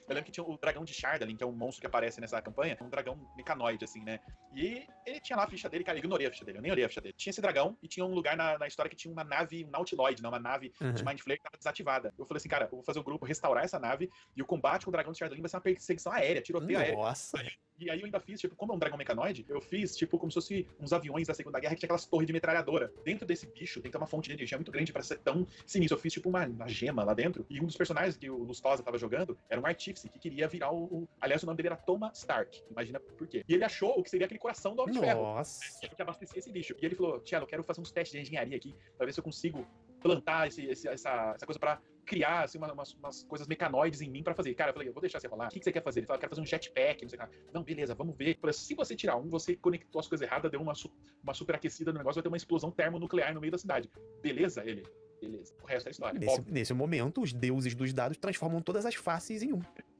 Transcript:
Eu lembro que tinha o dragão de Shardalin, que é um monstro que aparece nessa campanha, um dragão mecanoide, assim, né? E ele tinha lá a ficha dele, cara, eu ignorei a ficha dele, eu nem olhei a ficha dele. Tinha esse dragão e tinha um lugar na história que tinha uma nave, um Nautiloid, né? Uma nave de Mind Flayer que tava desativada. Eu falei assim, cara, eu vou fazer o grupo restaurar essa nave e o combate com o dragão de Shardalin vai ser uma perseguição aérea, tiroteio aéreo. Nossa. E aí eu ainda fiz, tipo, como é um dragão mecanoide, eu fiz, tipo, como se fosse uns aviões da Segunda Guerra que tinha aquelas torres de metralhadora. Dentro desse bicho tem que ter uma fonte de energia muito grande pra ser tão sinistro. Eu fiz, tipo, uma gema lá dentro. E um dos personagens que o Lustosa tava jogando era um artífice que queria virar Aliás, o nome dele era Thomas Stark. Imagina por quê. E ele achou o que seria aquele coração do Homem de Ferro. Nossa. Que abastecia esse bicho. E ele falou, Tchelo, eu quero fazer uns testes de engenharia aqui pra ver se eu consigo plantar essa coisa pra criar assim, umas coisas mecanoides em mim pra fazer. Cara, eu falei, eu vou deixar você rolar. O que você quer fazer? Ele falou, eu quero fazer um jetpack, não sei o que. Não, beleza, vamos ver. Eu falei, se você tirar um, você conectou as coisas erradas, deu uma superaquecida no negócio, vai ter uma explosão termonuclear no meio da cidade. Beleza? Ele, beleza. O resto é história. Nesse momento, os deuses dos dados transformam todas as faces em um.